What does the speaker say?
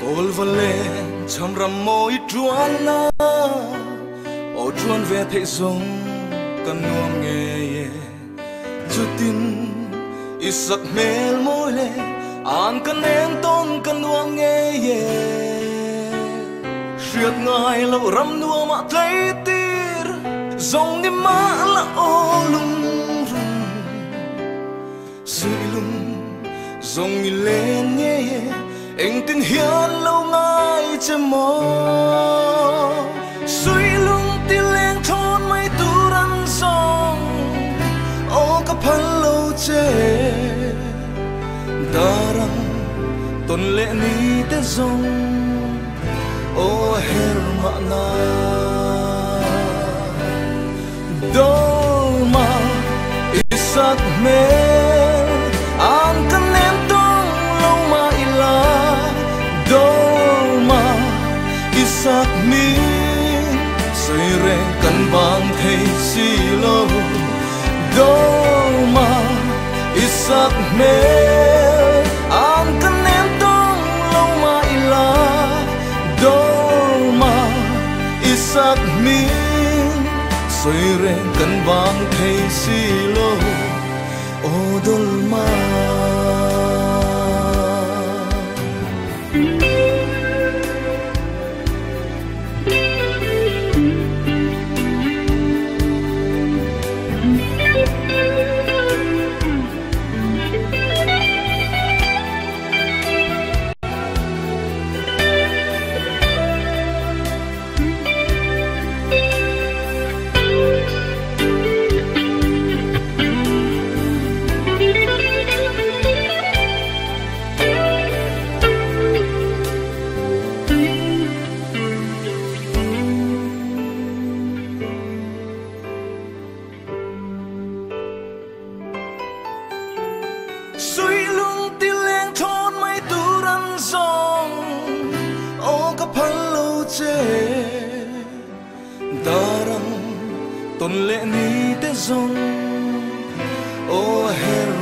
ol vale cham ram moi truan na o truan ve thei song kan nuam nge ye chutin isak mel moi le an kan en ton kan nuam nge ye riat ngai lo ram nuam ma thei tir zong ni ma la o lung rung sui lung zong ni lên nge ye anh tin hiền lâu ngay chăm mò suy lung tin lên thôn mấy tu rắn sông ô cặp hắn lâu chê darang tôn lệ ni te zong ô her ma na đâu mà isak me an kan nem tong lâu mà ila Doma isak mi say re kan bang thei si lo Doma isak me an kan nem tong lo ma ila Doma isak mi say re kan bang thei si lo o dolma suy lung tin lên thôn mấy tu rắn sông ô cặp hắn lâu chê darang tôn lệ ni te zong ô her